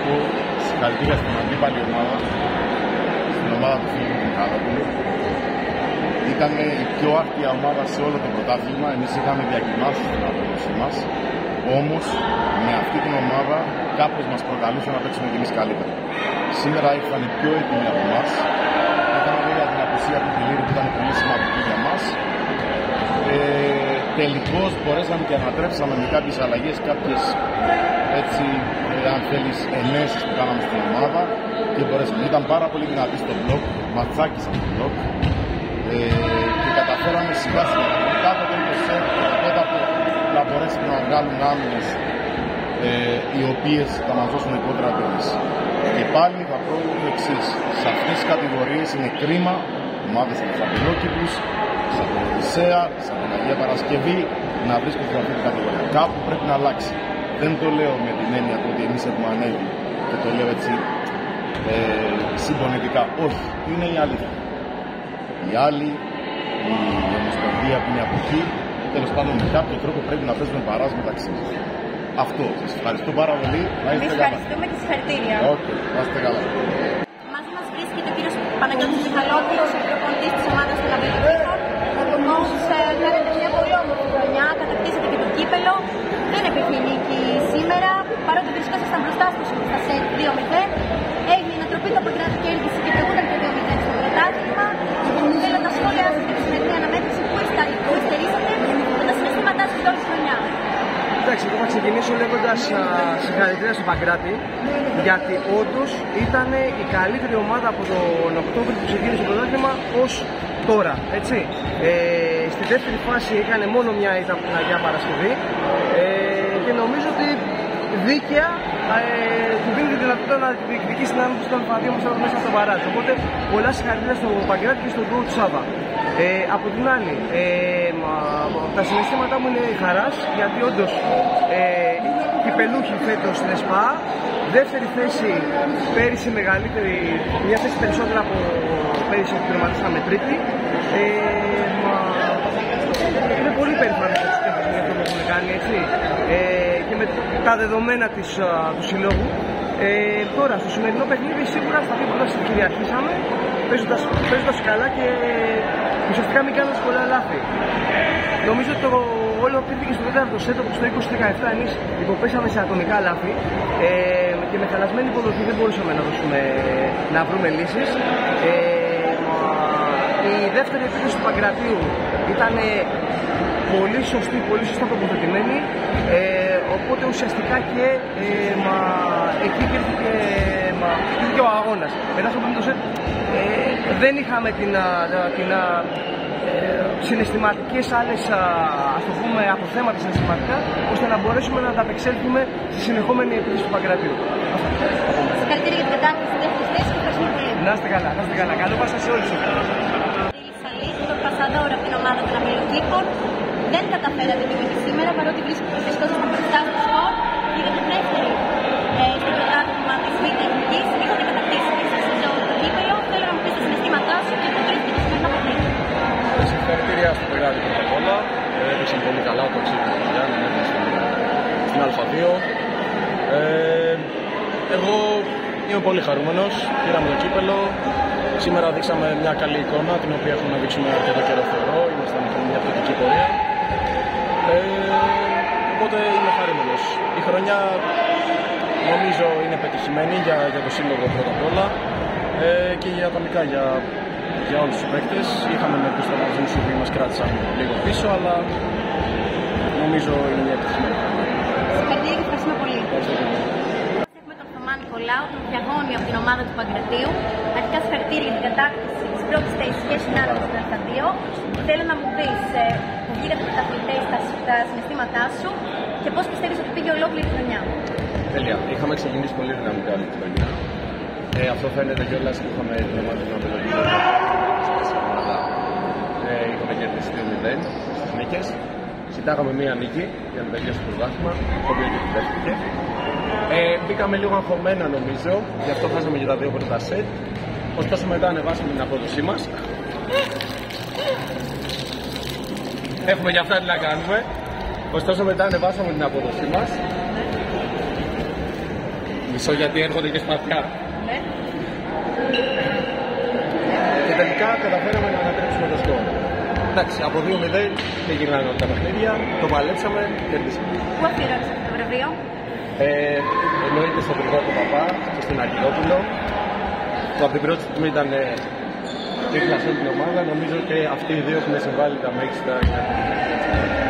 πω συγχαρητήρια στην αντίπαλη ομάδα, στην ομάδα του φίλου του Μιχαλόπουλου. Ήταν η πιο άρτια ομάδα σε όλο το πρωτάθλημα. Εμείς είχαμε διακοιμάσει την απόδοσή μας. Όμως με αυτή την ομάδα κάπως μας προκαλούσε να παίξουμε κι εμείς καλύτερα. Σήμερα ήρθαν οι πιο έτοιμοι από εμάς. Είχαμε βέβαια την απουσία του Πιλήρη που ήταν πολύ σημαντική για μας. Τελικώς μπορέσαμε και ανατρέψαμε με κάποιες αλλαγές, κάποιες έτσι, αν θέλεις, ενέσεις που κάναμε στην ομάδα και μπορέσαμε. Ήταν πάρα πολύ δυνατή στο μπλοκ, ματσάκισαν το μπλοκ και καταφέραμε σιγά σιγά κάτω από το σετ να μπορέσουμε να βγάλουν άμυνες οι οποίες θα μας δώσουν κόντρα πέρας. Και πάλι θα πω το εξής: σε αυτές τις κατηγορίες είναι κρίμα ομάδες σαν τους Αμπελόκηπους, σαν τον Οδυσσέα, σαν την Αγία Παρασκευή να βρίσκονται σε αυτή την κατηγορία. Κάπου πρέπει να αλλάξει. Δεν το λέω με την έννοια του ότι εμείς έχουμε ανέβει και το λέω έτσι συμπονετικά. Όχι, είναι η αλήθεια. Οι άλλοι, η Ομοσπονδία που είναι από εκεί, τέλος πάντων με κάποιο τρόπο πρέπει να παίζουμε παράς μεταξύ μας. Αυτό. Σας ευχαριστώ πάρα πολύ. Εμείς ευχαριστούμε και συγχαρητήρια. Okay, να είστε καλά. Μαζί μας βρίσκεται ο κύριος Παναγιώτης Μιχαλόπουλος, ο προπονητής της ομάδας των Αμπελοκήπων. Όμως κάνετε μια πολύ όμορφη χρονιά, κατακτήσατε και το κύπελο. Δεν έπαιχε η νίκη σήμερα, παρότι βρισκόσασταν μπροστά στα σετ 2-0. Έγινε η ανατροπή του από την αντικέλκυση και προηγούνταν και 2-0 στο πρωτάθλημα. Θέλω τα σχόλια σας για τη σημερινή αναμέτρηση που υστερήσατε με τα συναισθήματά σας όλη τη χρονιά. Εντάξει, εγώ θα ξεκινήσω λέγοντας συγχαρητήρια στον Παγκράτη, γιατί όντως ήταν η καλύτερη ομάδα από τον Οκτώβριο που ξεκίνησε το πρωτάθλημα ως τώρα. Έτσι. Στη δεύτερη φάση έκανε μόνο μια ήττα από την Αγία Παρασκευή και νομίζω ότι δίκαια του δίνει τη δυνατότητα να διεκδικήσει την άμυνα των παδίων μας μέσα στο παράζ. Οπότε πολλά συγχαρητήρια στον Παγκράτη και στον Γκο του Σάβα. Από την άλλη, τα συναισθήματά μου είναι χαράς, γιατί όντως κυπελούχοι φέτος στην ΕΣΠΑ, δεύτερη θέση πέρυσι μεγαλύτερη, μια θέση περισσότερα από πέρυσι που τερματίσαμε τρίτη. Είναι πολύ περήφανοι για τους τέχνες για αυτό που έχουν κάνει, έτσι, και με τα δεδομένα του συλλόγου. Τώρα, στο σημερινό παιχνίδι σίγουρα στα δύο πρόταση κυριαρχήσαμε, παίζοντας καλά και ουσιαστικά μην κάνοντας πολλά λάθη. Νομίζω ότι το όλο πήρθηκε στο τέταρτο σετ, όπου στο 20-17 εμείς υποπέσαμε σε ατομικά λάθη και με χαλασμένη υποδοχή δεν μπορούσαμε να βρούμε λύσεις. Η δεύτερη επίθεση του Παγκρατίου ήταν πολύ σωστή, πολύ σωστά τοποθετημένη, οπότε ουσιαστικά και εκεί υπήρχε ο αγώνας. Μετά στο πρώτο σετ δεν είχαμε την συναισθηματικές άλλες, ας το πούμε, αποθέματα συναισθηματικά, ώστε να μπορέσουμε να ανταπεξέλθουμε στη συνεχόμενη επίθεση του Παγκρατίου. Συγχαρητήρια για την κατάκτηση της δεύτερης θέσης και ευχαριστούμε πολύ. Να είστε καλά, να είστε καλά. Καλό Πάσχα σε όλους. Το Πασαδόρο από την ομάδα των Αμπελοκήπων. Δεν καταφέρατε τη νίκη σήμερα, παρότι βρισκόσασταν μπροστά στο σκορ. Πήγατε δεύτερη στο πρωτάθλημα της Β' Εθνικής. Είχατε κατακτήσει και εσείς το κύπελο. Θέλω να μου πείτε τα συναισθήματά σου και το κρίθηκε το σημερινό παιχνίδι. Συγχαρητήρια στον Παγκράτη πρώτα απ' όλα. Έπαιξαν πολύ καλά το αξίδι του Γιάννη στην Α2. Εγώ είμαι πολύ χαρούμενος. Πήραμε το κύπελο. Σήμερα δείξαμε μια καλή εικόνα, την οποία έχουμε να δείξουμε αρκετό καιρό, θεωρώ. Ήμασταν με μια θετική πορεία. Οπότε είμαι χαρούμενος. Η χρονιά νομίζω είναι πετυχημένη για το σύλλογο πρώτα απ' όλα και ατομικά για όλους τους παίκτες. Είχαμε μερικούς τραυματισμούς που μας κράτησαν λίγο πίσω, αλλά νομίζω είναι μια πετυχημένη χρονιά. Συγχαρητήρια και ευχαριστούμε πολύ. Έχουμε τον Θωμά Νικολάου, τον διαγώνιο από την ομάδα του Παγκρατίου. Αρχικά συγχαρητήρια για την κατάκτηση της πρώτης θέσης και συνάδελφος στην Α2. Θέλω να μου πεις που βγήκατε πρωταθλητές τα συναισθήματά σου και πώς πιστεύεις ότι πήγε ολόκληρη η χρονιά. Τέλεια. Είχαμε ξεκινήσει πολύ δυναμικά όλη τη χρονιά. Αυτό φαίνεται κιόλας που είχαμε την ομάδα των Αμπελοκήπων. Είχαμε κερδίσει 2-0 στις νίκες. Κοιτάγαμε μία νίκη για να τελειώσει το πρωτάθλημα, το οποίο και επιτεύχθηκε. Μπήκαμε λίγο αγχωμένα νομίζω, γι' αυτό χάσαμε και τα δύο πρώτα σετ. Ωστόσο μετά ανεβάσαμε την απόδοσή μας. Έχουμε και αυτά τι να κάνουμε. Ωστόσο μετά ανεβάσαμε την απόδοσή μας. Μισό γιατί έρχονται και σπαθιά. Ναι. Και τελικά καταφέραμε να ανατρέψουμε το σκορ. Εντάξει, από 2-0 και γυρνάνε όλα τα παιχνίδια, το παλέψαμε, κερδίσαμε. Πού αφιερώνεις αυτό το βραβείο? Εννοείται στον Γρηγόρη Παπά και στην Αγγελόπουλο, που από την πρώτη στιγμή ήταν δίπλα σε όλη την ομάδα. Νομίζω και αυτοί οι δύο έχουν συμβάλει τα μέγιστα.